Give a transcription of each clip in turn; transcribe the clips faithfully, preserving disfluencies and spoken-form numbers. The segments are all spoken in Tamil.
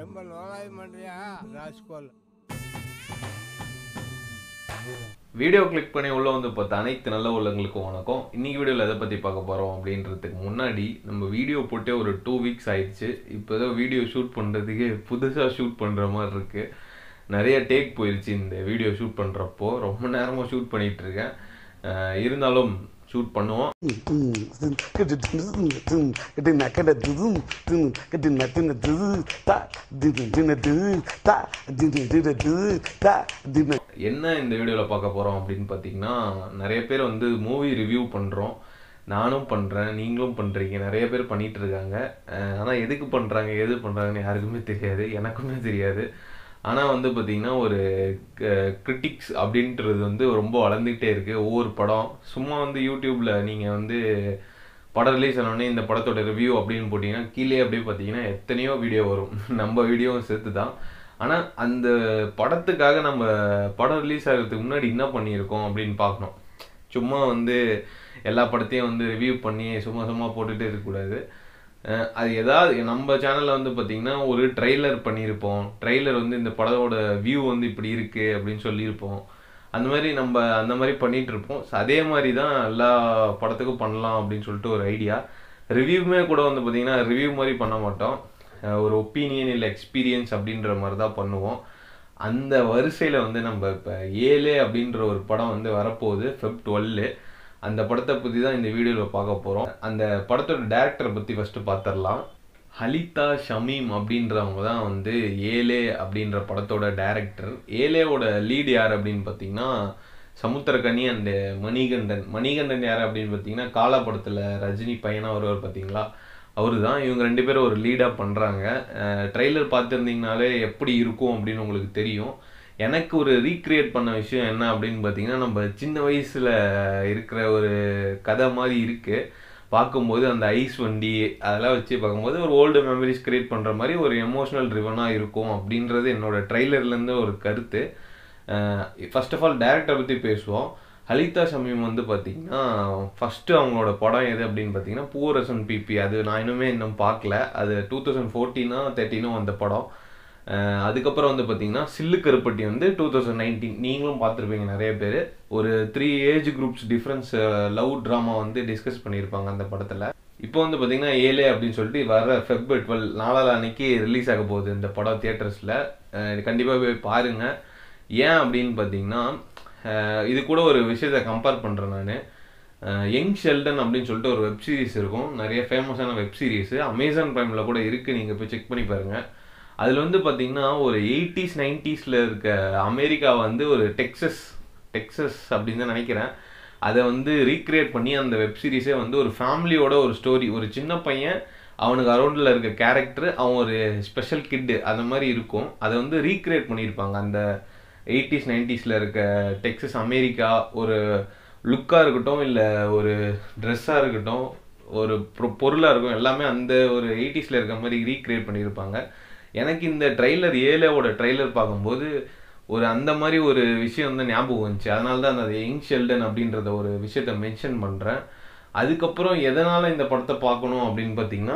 ரொம்ப லோலாய் பண்ணுறியா ராஜ்கோல்? வீடியோ கிளிக் பண்ணி உள்ள வந்து பார்த்தா அனைத்து நல்ல உள்ளவங்களுக்கும் வணக்கம். இன்னைக்கு வீடியோவில் எதை பற்றி பார்க்க போகிறோம் அப்படின்றதுக்கு முன்னாடி நம்ம வீடியோ போட்டே ஒரு டூ வீக்ஸ் ஆயிடுச்சு. இப்போ ஏதோ வீடியோ ஷூட் பண்ணுறதுக்கு புதுசாக ஷூட் பண்ணுற மாதிரி இருக்குது. நிறைய டேக் போயிடுச்சு இந்த வீடியோ ஷூட் பண்ணுறப்போ. ரொம்ப நேரமாக ஷூட் பண்ணிகிட்டு இருக்கேன். இருந்தாலும் ஷூட் பண்ணுவோம். என்ன இந்த வீடியோவில் பார்க்க போகிறோம் அப்படின்னு பார்த்தீங்கன்னா, நிறைய பேர் வந்து மூவி ரிவ்யூ பண்ணுறோம். நானும் பண்ணுறேன், நீங்களும் பண்ணுறீங்க, நிறைய பேர் பண்ணிகிட்டு இருக்காங்க. ஆனால் எதுக்கு பண்ணுறாங்க எது பண்ணுறாங்கன்னு யாருக்குமே தெரியாது, எனக்குமே தெரியாது. ஆனால் வந்து பார்த்திங்கன்னா ஒரு கிரிட்டிக்ஸ் அப்படின்றது வந்து ரொம்ப வளர்ந்துக்கிட்டே இருக்குது. ஒவ்வொரு படம் சும்மா வந்து யூடியூப்பில் நீங்கள் வந்து படம் ரிலீஸ் ஆனோடனே இந்த படத்தோட ரிவ்யூ அப்படின்னு போட்டிங்கன்னா கீழே அப்படியே பார்த்தீங்கன்னா எத்தனையோ வீடியோ வரும், நம்ம வீடியோவும் சேர்த்து தான். ஆனால் அந்த படத்துக்காக நம்ம படம் ரிலீஸ் ஆகிறதுக்கு முன்னாடி என்ன பண்ணியிருக்கோம் அப்படின்னு பார்க்கணும். சும்மா வந்து எல்லா படத்தையும் வந்து ரிவ்யூ பண்ணி சும்மா சும்மா போட்டுகிட்டே இருக்கக்கூடாது. அது ஏதாவது நம்ம சேனலில் வந்து பார்த்திங்கன்னா ஒரு ட்ரெய்லர் பண்ணியிருப்போம். ட்ரெய்லர் வந்து இந்த படத்தோட வியூ வந்து இப்படி இருக்குது அப்படின்னு சொல்லியிருப்போம். அந்த மாதிரி நம்ம அந்த மாதிரி பண்ணிகிட்டு இருப்போம். அதே மாதிரி தான் எல்லா படத்துக்கும் பண்ணலாம் அப்படின்னு சொல்லிட்டு ஒரு ஐடியா. ரிவ்யூமே கூட வந்து பார்த்திங்கன்னா ரிவ்யூ மாதிரி பண்ண மாட்டோம், ஒரு ஒப்பீனியன் இல்லை எக்ஸ்பீரியன்ஸ் அப்படின்ற மாதிரி தான் பண்ணுவோம். அந்த வரிசையில் வந்து நம்ம இப்போ ஏலே அப்படின்ற ஒரு படம் வந்து வரப்போகுது ஃபெப் டுவெல்லு. அந்த படத்தை பற்றி தான் இந்த வீடியோவில் பார்க்க போகிறோம். அந்த படத்தோட டேரக்டரை பற்றி ஃபஸ்ட்டு பார்த்துடலாம். ஹலிதா ஷமீம் அப்படின்றவங்க தான் வந்து ஏலே அப்படின்ற படத்தோட டேரக்டர். ஏலேவோட லீடு யார் அப்படின்னு பார்த்தீங்கன்னா சமுத்திரக்கனி அண்ட் மணிகண்டன். மணிகண்டன் யார் அப்படின்னு பார்த்தீங்கன்னா காலா படத்தில் ரஜினி பையனாக வருவார் பார்த்தீங்களா, அவரு தான். இவங்க ரெண்டு பேரும் ஒரு லீடாக பண்ணுறாங்க. ட்ரெய்லர் பார்த்துருந்தீங்கனாலே எப்படி இருக்கும் அப்படின்னு உங்களுக்கு தெரியும். எனக்கு ஒரு ரீக்ரியேட் பண்ண விஷயம் என்ன அப்படின்னு பார்த்தீங்கன்னா, நம்ம சின்ன வயசில் இருக்கிற ஒரு கதை மாதிரி இருக்குது. பார்க்கும்போது அந்த ஐஸ் வண்டி அதெல்லாம் வச்சு பார்க்கும்போது ஒரு ஓல்டு மெமரிஸ் கிரியேட் பண்ணுற மாதிரி ஒரு எமோஷ்னல் ட்ரிவனாக இருக்கும் அப்படின்றது என்னோடய ட்ரெய்லர்லேருந்து ஒரு கருத்து. ஃபர்ஸ்ட் ஆஃப் ஆல் டேரக்டரை பற்றி பேசுவோம். ஹலிதா ஷமீம் வந்து பார்த்திங்கன்னா ஃபஸ்ட்டு அவங்களோட படம் எது அப்படின்னு பார்த்தீங்கன்னா பூவரசன் பிபி. அது நான் இன்னுமே இன்னும் பார்க்கல. அது டூ தௌசண்ட் ஃபோர்டீனோ தேர்ட்டீனோ வந்த படம். அதுக்கப்புறம் வந்து பார்த்தீங்கன்னா சில்லு கருப்பட்டி வந்து டூ தௌசண்ட் நைன்டீன் நீங்களும் பார்த்துருப்பீங்க நிறைய பேர். ஒரு three age groups difference love drama வந்து டிஸ்கஸ் பண்ணியிருப்பாங்க அந்த படத்தில். இப்போ வந்து பார்த்தீங்கன்னா ஏலே அப்படின்னு சொல்லிட்டு வர ஃபெப் டுவெல் நாலாவது அன்னைக்கு ரிலீஸ் ஆக போகுது இந்த படம் தியேட்டர்ஸில். கண்டிப்பாக போய் பாருங்கள். ஏன் அப்படின்னு பார்த்தீங்கன்னா இது கூட ஒரு விஷயத்தை கம்பேர் பண்ணுறேன் நான். யங் ஷெல்டன் அப்படின்னு சொல்லிட்டு ஒரு வெப் சீரிஸ் இருக்கும், நிறைய ஃபேமஸான வெப் சீரிஸு அமேசான் ப்ரைமில் கூட இருக்குது, நீங்கள் போய் செக் பண்ணி பாருங்கள். அதில் வந்து பார்த்திங்கன்னா ஒரு எயிட்டிஸ் நைன்டிஸில் இருக்க அமெரிக்கா வந்து ஒரு டெக்ஸஸ் டெக்ஸஸ் அப்படின்னு தான் நினைக்கிறேன். அதை வந்து ரீக்ரியேட் பண்ணி அந்த வெப் சீரிஸே வந்து ஒரு ஃபேமிலியோட ஒரு ஸ்டோரி. ஒரு சின்ன பையன், அவனுக்கு அரௌண்டில் இருக்க கேரக்டர், அவன் ஒரு ஸ்பெஷல் கிட்டு அந்த மாதிரி இருக்கும். அதை வந்து ரீக்ரியேட் பண்ணியிருப்பாங்க அந்த எயிட்டிஸ் நைன்டிஸில் இருக்க டெக்ஸஸ் அமெரிக்கா. ஒரு லுக்காக இருக்கட்டும், இல்லை ஒரு ட்ரெஸ்ஸாக இருக்கட்டும், ஒரு பொருளாக இருக்கும், எல்லாமே அந்த ஒரு எயிட்டிஸில் இருக்க மாதிரி ரீக்ரியேட் பண்ணியிருப்பாங்க. எனக்கு இந்த ட்ரெய்லர் ஏலேவோட ட்ரெய்லர் பார்க்கும்போது ஒரு அந்த மாதிரி ஒரு விஷயம் வந்து ஞாபகம் வந்துச்சு. அதனால தான் அந்த யங் ஷெல்டன் அப்படின்றத ஒரு விஷயத்த மென்ஷன் பண்ணுறேன். அதுக்கப்புறம் எதனால் இந்த படத்தை பார்க்கணும் அப்படின்னு பார்த்தீங்கன்னா,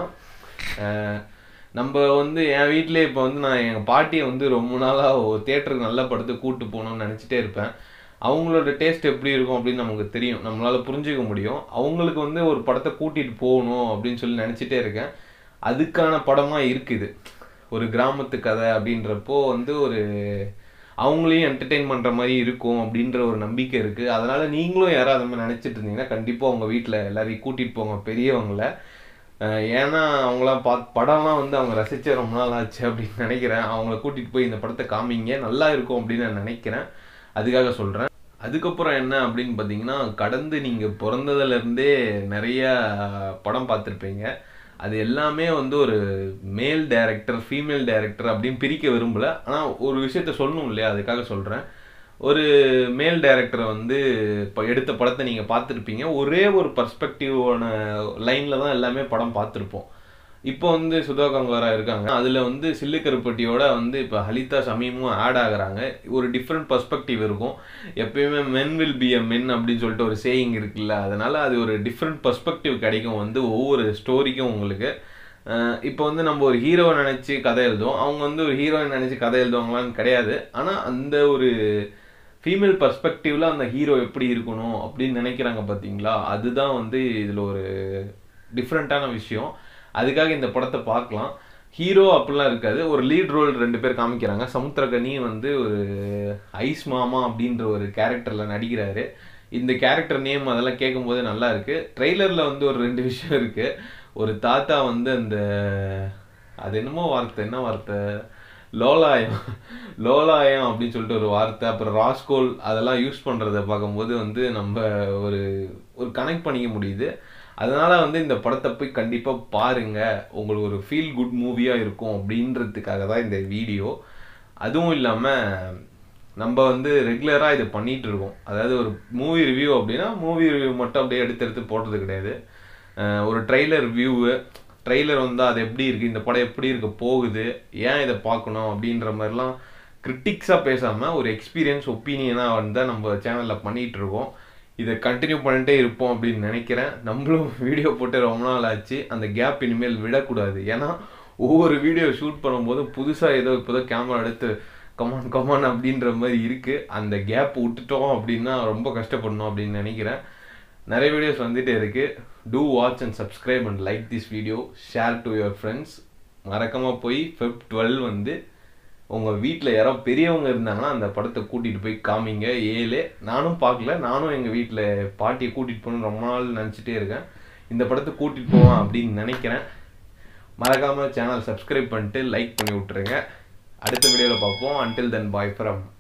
நம்ம வந்து என் வீட்டிலே இப்போ வந்து நான் எங்கள் பாட்டியை வந்து ரொம்ப நாளாக ஒரு தேட்டருக்கு நல்ல படத்தை கூப்பிட்டு போகணும்னு நினச்சிட்டே இருப்பேன். அவங்களோட டேஸ்ட் எப்படி இருக்கும் அப்படின்னு நமக்கு தெரியும், நம்மளால் புரிஞ்சிக்க முடியும். அவங்களுக்கு வந்து ஒரு படத்தை கூட்டிகிட்டு போகணும் அப்படின்னு சொல்லி நினச்சிட்டே இருக்கேன். அதுக்கான படமாக இருக்குது ஒரு கிராமத்து கதை அப்படின்றப்போ வந்து ஒரு அவங்களையும் என்டர்டெயின் பண்ணுற மாதிரி இருக்கும் அப்படின்ற ஒரு நம்பிக்கை இருக்குது. அதனால் நீங்களும் யாராவது அந்த மாதிரி நினச்சிட்டு இருந்தீங்கன்னா கண்டிப்பாக உங்கள் வீட்டில் எல்லாரையும் கூட்டிகிட்டு போங்க, பெரியவங்களை. ஏன்னா அவங்களாம் பார்த்து படம்லாம் வந்து அவங்க ரசித்த ரொம்ப நாள் ஆச்சு அப்படின்னு நினைக்கிறேன். அவங்கள கூட்டிகிட்டு போய் இந்த படத்தை காமிங்க, நல்லா இருக்கும் அப்படின்னு நான் நினைக்கிறேன். அதுக்காக சொல்கிறேன். அதுக்கப்புறம் என்ன அப்படின்னு பார்த்தீங்கன்னா, கடந்து நீங்கள் பிறந்ததுலேருந்தே நிறையா படம் பார்த்துருப்பீங்க. அது எல்லாமே வந்து ஒரு மேல் டைரக்டர் ஃபீமேல் டைரக்டர் அப்படின்னு பிரிக்க விரும்பலை. ஆனால் ஒரு விஷயத்த சொல்லணும் இல்லையா, அதுக்காக சொல்கிறேன். ஒரு மேல் டைரக்டரை வந்து இப்போ எடுத்த படத்தை நீங்கள் பார்த்துருப்பீங்க. ஒரே ஒரு பர்ஸ்பெக்டிவான லைனில் தான் எல்லாமே படம் பார்த்துருப்போம். இப்போ வந்து சுதா கங்காரா இருக்காங்க, அதில் வந்து சில்லு கருப்பட்டியோட வந்து இப்போ ஹலிதா ஷமீமும் ஆட் ஆகுறாங்க. ஒரு டிஃப்ரெண்ட் பர்ஸ்பெக்டிவ் இருக்கும். எப்பயுமே மென் வில் பி அ மென் அப்படின்னு சொல்லிட்டு ஒரு சேயிங் இருக்குல்ல, அதனால் அது ஒரு டிஃப்ரெண்ட் பர்ஸ்பெக்டிவ் கிடைக்கும் வந்து ஒவ்வொரு ஸ்டோரிக்கும் உங்களுக்கு. இப்போ வந்து நம்ம ஒரு ஹீரோவை நினச்சி கதை எழுதுவோம், அவங்க வந்து ஒரு ஹீரோயின் நினச்சி கதை எழுதுவாங்களான்னு கிடையாது. ஆனால் அந்த ஒரு ஃபீமேல் பர்ஸ்பெக்டிவ்ல அந்த ஹீரோ எப்படி இருக்கணும் அப்படின்னு நினைக்கிறாங்க பார்த்தீங்களா, அதுதான் வந்து இதில் ஒரு டிஃப்ரெண்ட்டான விஷயம். அதுக்காக இந்த படத்தை பார்க்கலாம். ஹீரோ அப்படிலாம் இருக்காது, ஒரு லீட் ரோல் ரெண்டு பேர் காமிக்கிறாங்க. சமுத்திரகனி வந்து ஒரு ஐஸ் மாமா அப்படின்ற ஒரு கேரக்டரில் நடிக்கிறாரு. இந்த கேரக்டர் நேம் அதெல்லாம் கேட்கும் போது நல்லா இருக்கு. ட்ரெய்லரில் வந்து ஒரு ரெண்டு விஷயம் இருக்கு. ஒரு தாத்தா வந்து அந்த அது என்னமோ வார்த்தை, என்ன வார்த்தை, லோலாயம் லோலாயம் அப்படின்னு சொல்லிட்டு ஒரு வார்த்தை, அப்புறம் ராஸ்கோல் அதெல்லாம் யூஸ் பண்ணுறத பார்க்கும்போது வந்து நம்ம ஒரு ஒரு கனெக்ட் பண்ணிக்க முடியுது. அதனால வந்து இந்த படத்தை போய் கண்டிப்பாக பாருங்க, உங்களுக்கு ஒரு ஃபீல் குட் மூவியாக இருக்கும் அப்படின்றதுக்காக தான் இந்த வீடியோ. அதுவும் இல்லாமல் நம்ம வந்து ரெகுலராக இதை பண்ணிகிட்டு இருக்கோம். அதாவது ஒரு மூவி ரிவ்யூ அப்படின்னா மூவி ரிவ்யூ மட்டும் அப்படியே எடுத்து எடுத்து போடுறது கிடையாது. ஒரு ட்ரெய்லர் வியூவு, ட்ரெய்லர் வந்தால் அது எப்படி இருக்குது, இந்த படம் எப்படி இருக்க போகுது, ஏன் இதை பார்க்கணும் அப்படின்ற மாதிரிலாம் கிரிட்டிக்ஸாக பேசாமல் ஒரு எக்ஸ்பீரியன்ஸ் ஒப்பீனியனாக வந்தால் நம்ம சேனலில் பண்ணிகிட்டு இருக்கோம். இதை கண்டினியூ பண்ணிட்டே இருப்போம் அப்படின்னு நினைக்கிறேன். நம்மளும் வீடியோ போட்டு ரொம்ப நாள் ஆச்சு, அந்த கேப் இனிமேல் விடக்கூடாது. ஏன்னா ஒவ்வொரு வீடியோ ஷூட் பண்ணும்போதும் புதுசாக ஏதோ இப்போதோ கேமரா எடுத்து கமான் கமான் அப்படின்ற மாதிரி இருக்குது. அந்த கேப் விட்டுட்டோம் அப்படின்னா ரொம்ப கஷ்டப்படணும் அப்படின்னு நினைக்கிறேன். நிறைய வீடியோஸ் வந்துகிட்டே இருக்குது. To watch and subscribe and like this video, share to your friends. மறக்காமல் போய் ஃபெப் டுவெல் வந்து உங்கள் வீட்டில் யாரோ பெரியவங்க இருந்தாங்கன்னா அந்த படத்தை கூட்டிகிட்டு போய் காமிங்க. ஏழு நானும் பார்க்கல, நானும் எங்கள் வீட்டில் பாட்டியை கூட்டிகிட்டு போகணுன்னு ரொம்ப நாள் நினச்சிட்டே இருக்கேன். இந்த படத்தை கூட்டிகிட்டு போவேன் அப்படின்னு நினைக்கிறேன். மறக்காமல் சேனல் சப்ஸ்கிரைப் பண்ணிட்டு லைக் பண்ணி விட்ருங்க. அடுத்த வீடியோவில் பார்ப்போம். Until then bye from